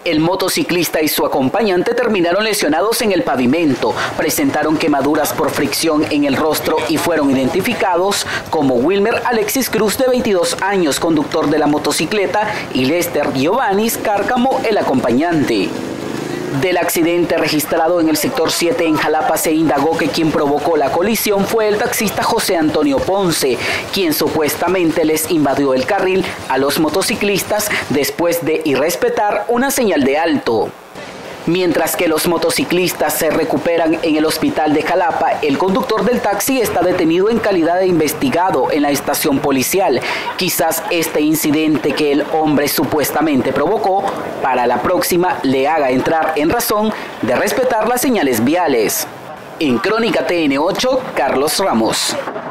El motociclista y su acompañante terminaron lesionados en el pavimento, presentaron quemaduras por fricción en el rostro y fueron identificados como Wilmer Alexis Cruz, de 22 años, conductor de la motocicleta, y Lester Giovannis Cárcamo, el acompañante. Del accidente registrado en el sector 7 en Jalapa se indagó que quien provocó la colisión fue el taxista José Antonio Ponce, quien supuestamente les invadió el carril a los motociclistas después de irrespetar una señal de alto. Mientras que los motociclistas se recuperan en el hospital de Jalapa, el conductor del taxi está detenido en calidad de investigado en la estación policial. Quizás este incidente que el hombre supuestamente provocó, para la próxima le haga entrar en razón de respetar las señales viales. En Crónica TN8, Carlos Ramos.